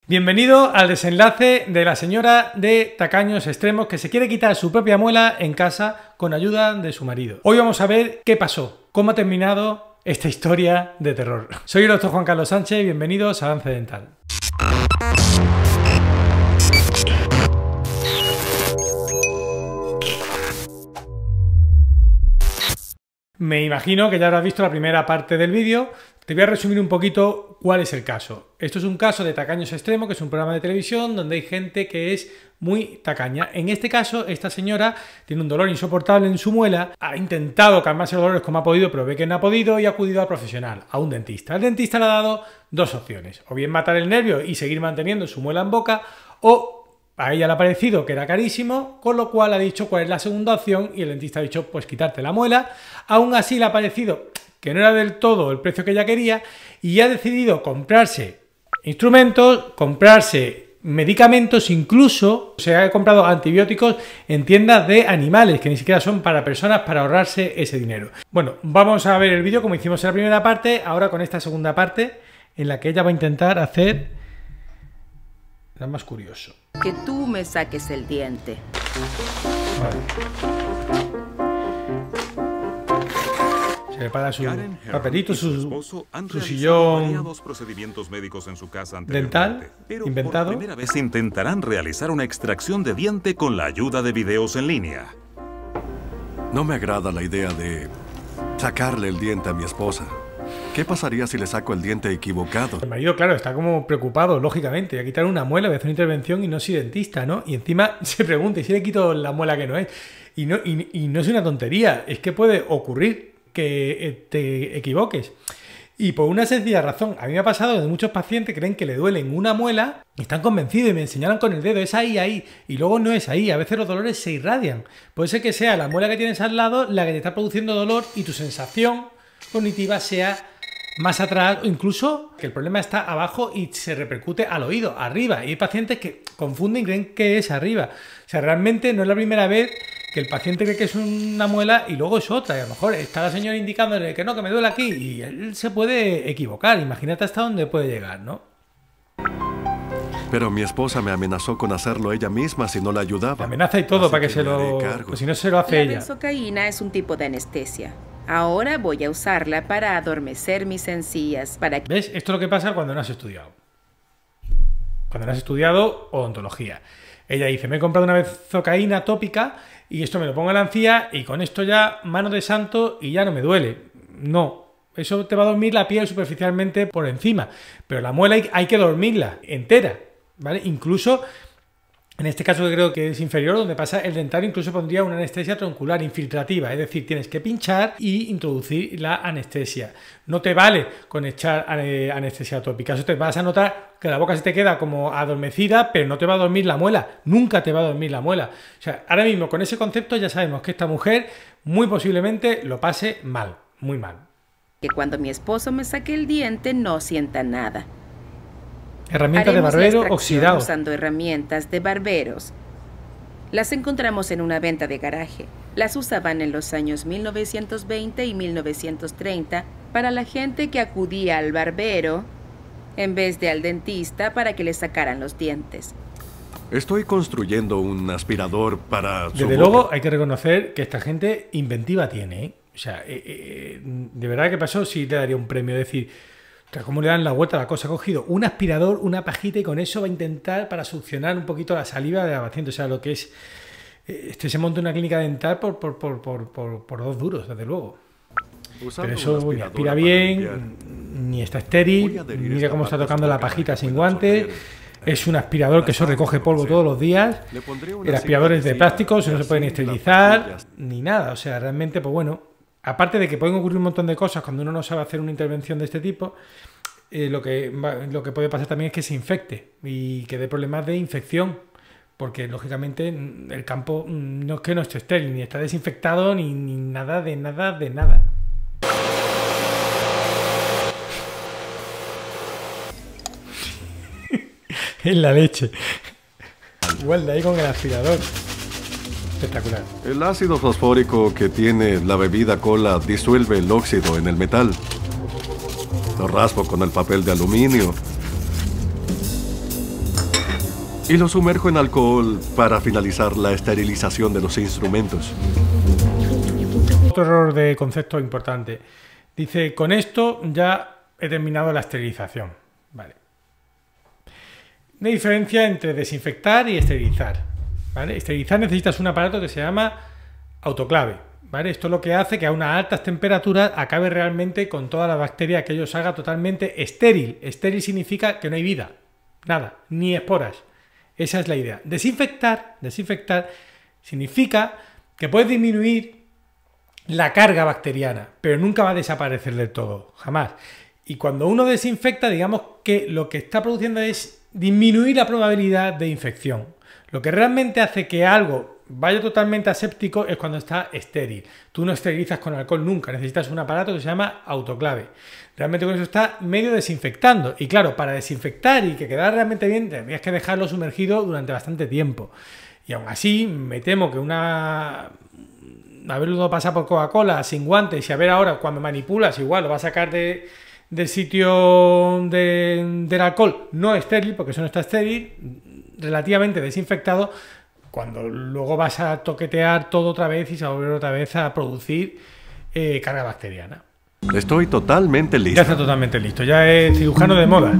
Bienvenido al desenlace de la señora de tacaños extremos que se quiere quitar su propia muela en casa con ayuda de su marido. Hoy vamos a ver qué pasó, cómo ha terminado esta historia de terror. Soy el doctor Juan Carlos Sánchez y bienvenidos a Avance Dental. Me imagino que ya habrás visto la primera parte del vídeo. Te voy a resumir un poquito cuál es el caso. Esto es un caso de Tacaños Extremos, que es un programa de televisión donde hay gente que es muy tacaña. En este caso, esta señora tiene un dolor insoportable en su muela, ha intentado calmarse los dolores como ha podido, pero ve que no ha podido y ha acudido al profesional, a un dentista. El dentista le ha dado dos opciones, o bien matar el nervio y seguir manteniendo su muela en boca, o a ella le ha parecido que era carísimo, con lo cual ha dicho cuál es la segunda opción y el dentista ha dicho pues quitarte la muela. Aún así le ha parecido que no era del todo el precio que ella quería y ha decidido comprarse instrumentos, comprarse medicamentos, incluso se ha comprado antibióticos en tiendas de animales que ni siquiera son para personas, para ahorrarse ese dinero. Bueno, vamos a ver el vídeo como hicimos en la primera parte, ahora con esta segunda parte en la que ella va a intentar hacer lo más curioso. Que tú me saques el diente. Vale. Se prepara su papelito, su sillón dental inventado. Por primera vez intentarán realizar una extracción de diente con la ayuda de videos en línea. No me agrada la idea de sacarle el diente a mi esposa. ¿Qué pasaría si le saco el diente equivocado? El marido, claro, está como preocupado, lógicamente. Voy a quitar una muela, voy a hacer una intervención y no soy dentista, ¿no? Y encima se pregunta, ¿y si le quito la muela que no es? Y no es una tontería, es que puede ocurrir que te equivoques. Y por una sencilla razón, a mí me ha pasado que muchos pacientes creen que le duele en una muela y están convencidos y me señalan con el dedo, es ahí, ahí, y luego no es ahí. A veces los dolores se irradian. Puede ser que sea la muela que tienes al lado la que te está produciendo dolor y tu sensación cognitiva sea más atrás, o incluso que el problema está abajo y se repercute al oído, arriba. Y hay pacientes que confunden y creen que es arriba. O sea, realmente no es la primera vez que el paciente cree que es una muela y luego es otra. Y a lo mejor está la señora indicándole que no, que me duele aquí, y él se puede equivocar. Imagínate hasta dónde puede llegar, ¿no? Pero mi esposa me amenazó con hacerlo ella misma si no la ayudaba. La amenaza y todo para que se lo... Pues si no se lo hace ella. La benzocaína es un tipo de anestesia. Ahora voy a usarla para adormecer mis encías. ¿Ves? Esto es lo que pasa cuando no has estudiado. Cuando no has estudiado odontología. Ella dice, me he comprado una benzocaína tópica y esto me lo pongo en la encía y con esto ya mano de santo y ya no me duele. No, eso te va a dormir la piel superficialmente por encima. Pero la muela hay que dormirla entera, ¿vale? Incluso... En este caso que creo que es inferior, donde pasa el dentario, incluso pondría una anestesia troncular infiltrativa, es decir, tienes que pinchar y introducir la anestesia. No te vale con echar anestesia tópica, eso te vas a notar que la boca se te queda como adormecida, pero no te va a dormir la muela, nunca te va a dormir la muela. O sea, ahora mismo con ese concepto ya sabemos que esta mujer muy posiblemente lo pase mal, muy mal. Que cuando mi esposo me saque el diente no sienta nada. Herramientas de barbero oxidadas. Usando herramientas de barberos. Las encontramos en una venta de garaje. Las usaban en los años 1920 y 1930 para la gente que acudía al barbero en vez de al dentista para que le sacaran los dientes. Estoy construyendo un aspirador para... Desde luego hay que reconocer que esta gente inventiva tiene, ¿eh? O sea, de verdad que pasó, sí te daría un premio, decir... ¿Cómo le dan la vuelta a la cosa? Ha cogido un aspirador, una pajita y con eso va a intentar para succionar un poquito la saliva de la paciente. O sea, lo que es... se monta una clínica dental por 2 duros, desde luego. Pero eso ni aspira bien, ni está estéril, mira cómo está tocando la pajita sin guantes. Es un aspirador que eso recoge polvo todos los días. El aspirador es de plástico, no se puede ni esterilizar, ni nada. O sea, realmente, pues bueno... Aparte de que pueden ocurrir un montón de cosas cuando uno no sabe hacer una intervención de este tipo, lo que puede pasar también es que se infecte y que dé problemas de infección, porque lógicamente el campo no es que no esté estéril, ni está desinfectado, ni nada de nada de nada. En la leche. Igual de ahí con el aspirador. Espectacular. El ácido fosfórico que tiene la bebida cola disuelve el óxido en el metal. Lo raspo con el papel de aluminio Y lo sumerjo en alcohol para finalizar la esterilización de los instrumentos. Otro error de concepto importante. Dice, con esto ya he terminado la esterilización. Vale. Una diferencia entre desinfectar y esterilizar. ¿Vale? Esterilizar necesitas un aparato que se llama autoclave. ¿Vale? Esto es lo que hace que a unas altas temperaturas acabe realmente con toda la bacteria, que ello se haga totalmente estéril. Estéril significa que no hay vida. Nada, ni esporas. Esa es la idea. Desinfectar significa que puedes disminuir la carga bacteriana, pero nunca va a desaparecer del todo, jamás. Y cuando uno desinfecta, digamos que lo que está produciendo es disminuir la probabilidad de infección. Lo que realmente hace que algo vaya totalmente aséptico es cuando está estéril. Tú no esterilizas con alcohol nunca, necesitas un aparato que se llama autoclave. Realmente con eso está medio desinfectando. Y claro, para desinfectar y que quedara realmente bien, tendrías que dejarlo sumergido durante bastante tiempo. Y aún así, me temo que haberlo pasado por Coca-Cola sin guantes y a ver ahora cuando manipulas, igual lo va a sacar del sitio del alcohol no estéril, porque eso no está estéril, relativamente desinfectado, cuando luego vas a toquetear todo otra vez y se va a volver otra vez a producir carga bacteriana. Estoy totalmente listo. Ya está totalmente listo, ya es cirujano de moda.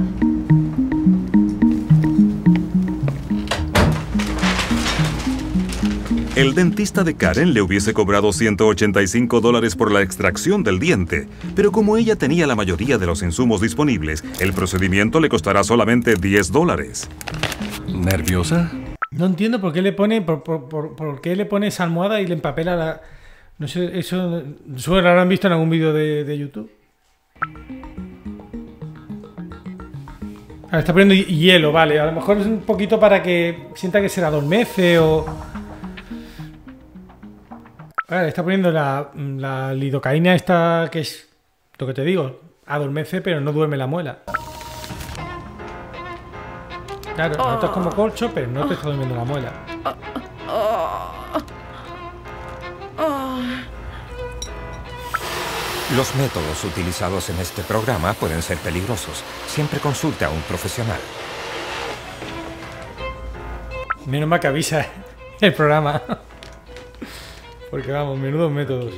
El dentista de Karen le hubiese cobrado $185 por la extracción del diente, pero como ella tenía la mayoría de los insumos disponibles, el procedimiento le costará solamente $10. ¿Nerviosa? No entiendo por qué le pone por qué le pone esa almohada y le empapela la... No sé, eso lo habrán visto en algún vídeo de YouTube. Ahora está poniendo hielo, vale. A lo mejor es un poquito para que sienta que se la adormece o... Ahora está poniendo la lidocaína esta, que es lo que te digo, adormece pero no duerme la muela. Claro, notas como colcho, pero no te está durmiendo la muela. Los métodos utilizados en este programa pueden ser peligrosos. Siempre consulte a un profesional. Menos mal que avisa el programa. Porque vamos, menudos métodos.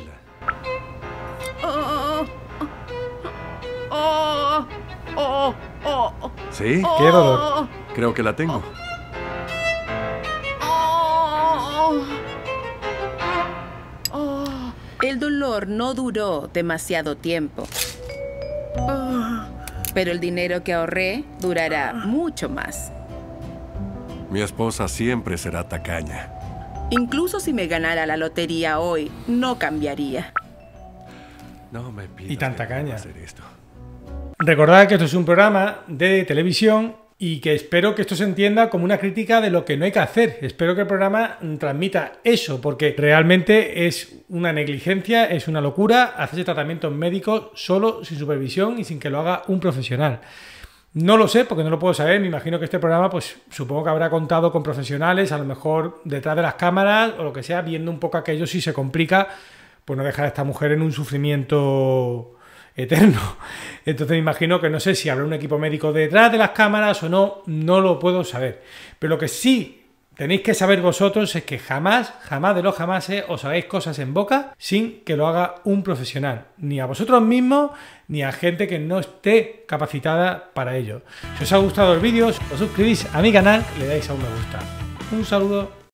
¿Sí? Qué dolor. Creo que la tengo. El dolor no duró demasiado tiempo. Pero el dinero que ahorré durará mucho más. Mi esposa siempre será tacaña. Incluso si me ganara la lotería hoy, no cambiaría. No me pidas Y tanta que vuelva caña. a hacer esto. Recordad que esto es un programa de televisión y que espero que esto se entienda como una crítica de lo que no hay que hacer. Espero que el programa transmita eso, porque realmente es una negligencia, es una locura hacerse tratamientos médicos solo, sin supervisión y sin que lo haga un profesional. No lo sé, porque no lo puedo saber. Me imagino que este programa, pues supongo que habrá contado con profesionales, a lo mejor detrás de las cámaras o lo que sea, viendo un poco aquello si se complica, pues no dejar a esta mujer en un sufrimiento eterno. Entonces me imagino que no sé si habrá un equipo médico detrás de las cámaras o no, no lo puedo saber. Pero lo que sí tenéis que saber vosotros es que jamás de los jamases os hagáis cosas en boca sin que lo haga un profesional. Ni a vosotros mismos, ni a gente que no esté capacitada para ello. Si os ha gustado el vídeo, os suscribís a mi canal y le dais a un me gusta. Un saludo.